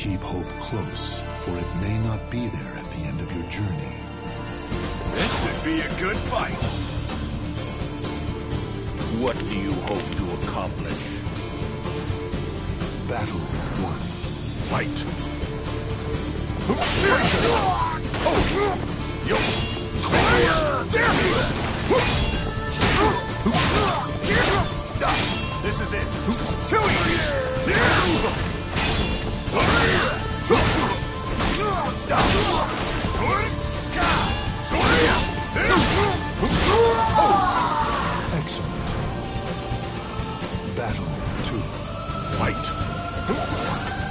keep hope close, for it may not be there at the end of your journey. This should be a good fight. What do you hope to accomplish? Battle 1. Fight! This is it. Excellent. Battle 2. Fight!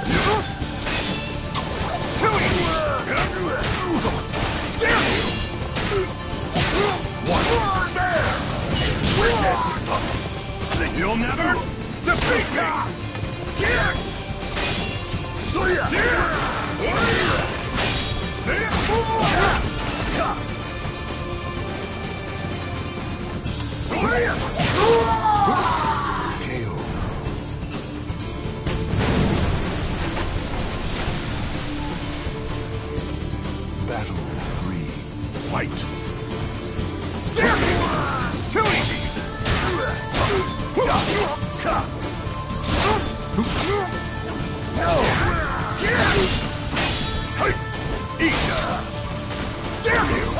You'll never defeat me! KO. Battle 3. Fight! Too easy! Damn you!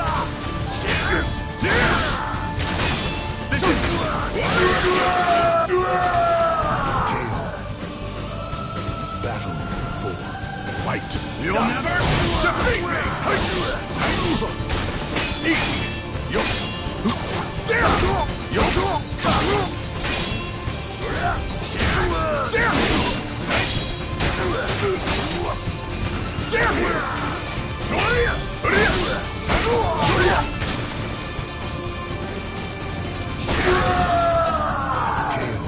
This is KO. Battle 4. Fight! You'll never defeat me! Easy! Damn KO.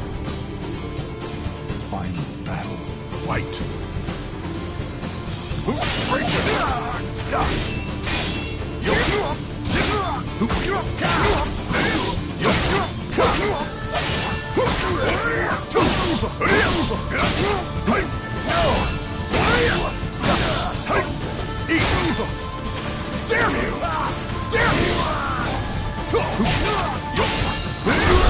Final battle. Fight! Damn you! Damn you!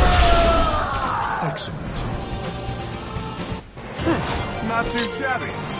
Excellent. Not too shabby.